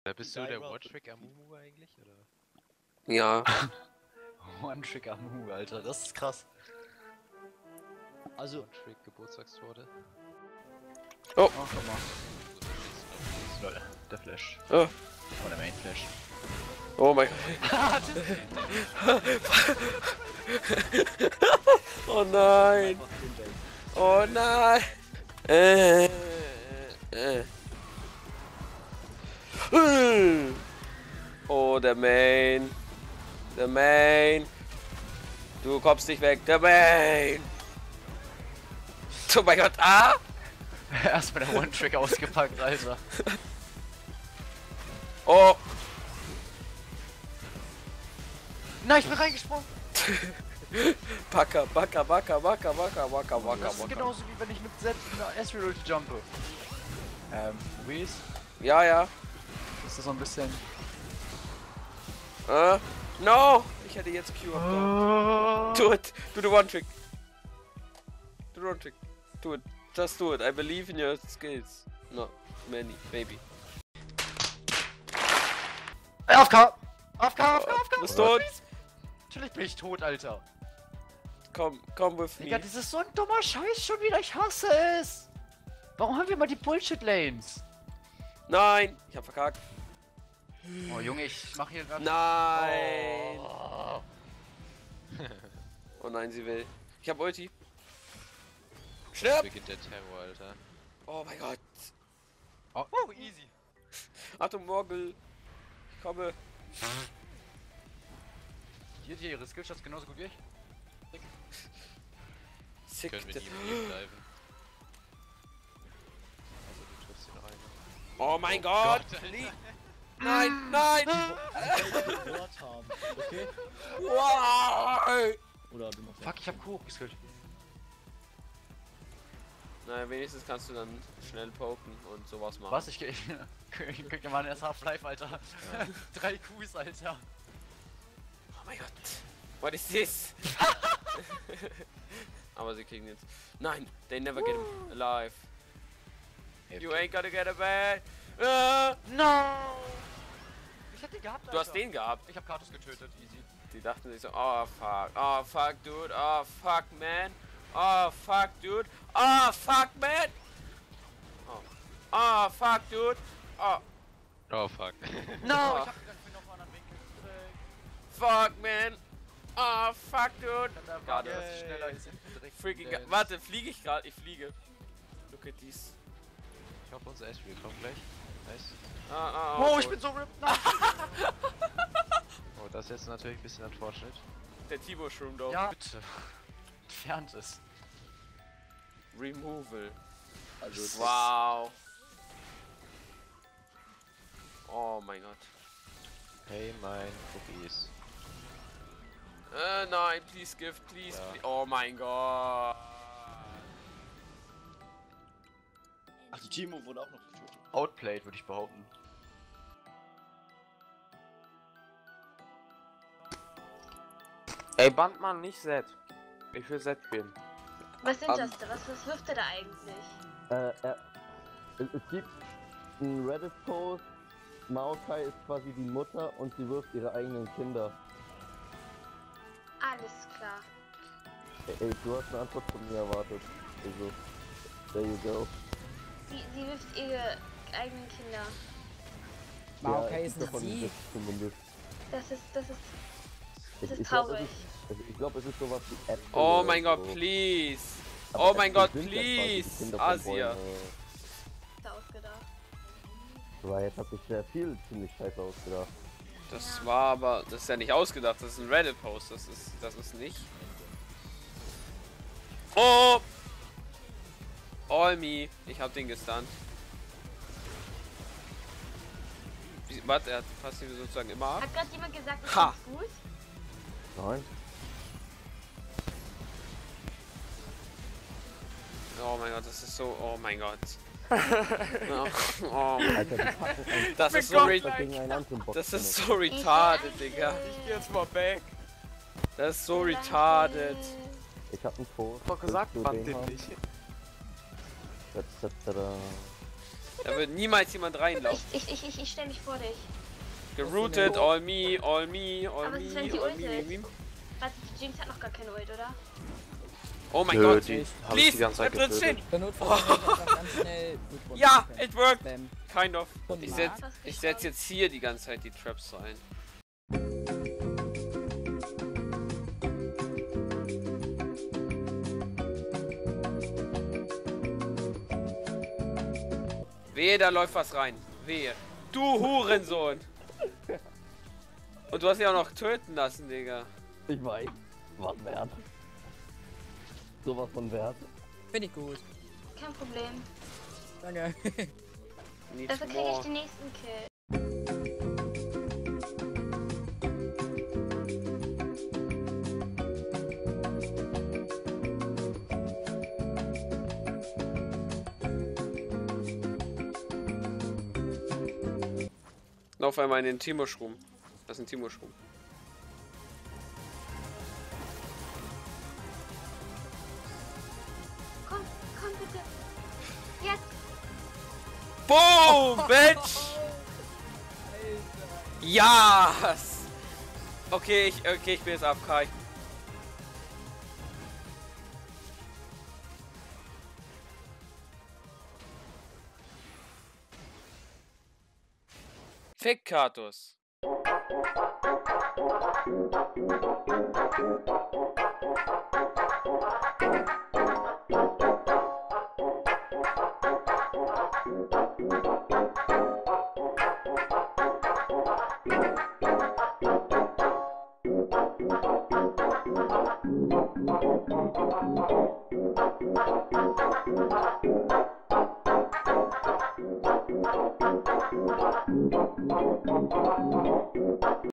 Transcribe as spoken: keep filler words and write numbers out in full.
Da bist du der One-Trick-Amumu eigentlich, oder? Ja. One-Trick-Amumu, Alter, das ist krass. Also... One-Trick-Geburtstagstorte. Oh! Oh, guck mal. Lol, der Flash. Oh, Oh, der Main Flash. oh mein Gott. Oh nein! Oh nein! Äh, äh. Oh, der Main. Der Main. Du kommst nicht weg. Der Main. Oh mein Gott. Ah! Erstmal der One-Trick ausgepackt, Alter. Oh! Nein, ich bin reingesprungen! Backer, Backer, Backer, Backer, Backer, Backer, Backer, Das ist Backer. genauso wie wenn ich mit Z in der Astral Ulti jumpe. Ähm, Luis, Ja, ja. ist das so ein bisschen... Äh, no! Ich hätte jetzt Q abgehauen. Do it! Do the One-Trick! Do the One-Trick. Do it. Just do it. I believe in your skills. Not many, maybe. A F K! A F K, A F K, A F K! Du bist tot! Natürlich bin ich tot, Alter. Komm, komm with Digga, me. das ist so ein dummer Scheiß schon wieder, ich hasse es! Warum haben wir mal die Bullshit-Lanes? Nein! Ich hab verkackt. Oh Junge, ich mach hier gerade... Nein! Oh. Oh nein, sie will. Ich hab Ulti. Jetzt Stirb! beginnt der Terror, Alter. Oh mein Gott. Oh, oh, easy. Achtung, Morgel. Ich komme. Hier, hier, ihre Skillshots genauso gut wie ich. Sick. Können wir nie im Leben bleiben. Also du triffst ihn rein. Oh mein Gott! Nie- Nein, nein! Wort haben, okay? Wow! Oder du machst Fuck, ich hab Q hochgeskillt. Naja, wenigstens kannst du dann schnell poken und sowas machen. Was? Ich, ich, ich krieg ja mal erst Half-Life, Alter. Ja. Drei Qs, Alter. Oh mein Gott. What is this? Aber sie kriegen jetzt. Nein, they never get him alive. You ain't gonna get a bad. Uh, No! Ich hab den gehabt, Alter. du hast den gehabt. Ich hab Kartus getötet, easy. Die dachten sich so, oh fuck, oh fuck, dude, oh fuck, man, oh fuck, dude, oh fuck, man. Oh, oh fuck, dude, oh Oh fuck. No! Oh. Ich hab gedacht, ich bin auf einem anderen Winkel. fuck, man, oh fuck, dude. Da Got war it. das schneller ist direkt. Freaking, Dance. warte, fliege ich gerade? Ich fliege. Look at this. Ich hoffe, unser Astral kommt gleich. Nice. Ah, ah, Oh, oh, ich bin so ripped. Nein. Oh, das ist jetzt natürlich ein bisschen unfortunate. der Tibo Shroom doch. Ja, bitte. Entfernt es. Removal. Also, es Wow. Oh mein Gott. Hey, mein Cookies. Äh, nein, please give, please, Ja. please. Oh mein Gott. Ach, die Timo wurde auch noch getötet. Outplayed, würde ich behaupten. Ey, Bandmann, nicht Zed. Ich will Zed spielen. Was sind Um, das da? Was, was wirft er da eigentlich? Äh, äh, es, es gibt einen Reddit-Post, Maokai ist quasi die Mutter und sie wirft ihre eigenen Kinder. Alles klar. Ey, ey, du hast eine Antwort von mir erwartet. Also, there you go. Sie, sie wirft ihre eigenen Kinder. Maokai ist davon sie. Zumindest. Das ist, das ist, das ist Ich glaub, traurig. es ist- Ich glaube, es ist sowas wie Apple Oh oder mein Gott, so. please. Aber Oh mein Äpfel Gott, sind ja quasi die please. Kinder von Asia. Bäumen. Da ausgedacht. Weil jetzt hat sich sehr viel ziemlich scheiße ausgedacht. Das war aber, das ist ja nicht ausgedacht, das ist ein Reddit-Post, das ist, das ist nicht. Oh! All me, ich hab den gestunt. Wie- Warte, er hat fast ihn sozusagen immer ab. Hat gerade jemand gesagt, ich Ha. find's gut? Nein? Oh mein Gott, das ist so, oh mein Gott. oh, oh. Alter, die packen ein Das ist so, Monster re gegen einen anderen Box. das ist benutzt. so retarded, Ich will Digga. Eichel. Ich geh jetzt mal weg. Das ist so Danke. retarded. Ich hab einen Post. Doch gesagt, Willst du Band den den haben? nicht. Tada. Da würde niemals jemand reinlaufen. Ich, ich, ich, ich, ich stell mich vor dich. Geroutet, all me, all me, all Aber was ist, wenn me, die all Ult me, ist? me, me. Warte, die Jinx hat noch gar keine Ult, oder? Oh mein Nö, Gott. die hab ich Please, die ganze Zeit bleib drin stehen. getötet. Zur Not versuche ich einfach ganz schnell mit runter Ja, zu it worked. spammen. Kind of. Und Ich Mark? setz, ich setz jetzt hier die ganze Zeit die Traps rein. Wehe, da läuft was rein. Wehe. Du Hurensohn. Und du hast ja auch noch töten lassen, Digga. Ich weiß. Was wert. Sowas von wert. Finde ich gut. Kein Problem. Danke. Needs Dafür kriege ich more. den nächsten Kill. Lauf einmal in den Timo-Schrum. Das ist ein Timo-Schrum. Komm, komm bitte. Jetzt. Boom, Bitch! Yes! Okay, ich, okay, ich bin jetzt A F K. Ich- Fick Katus.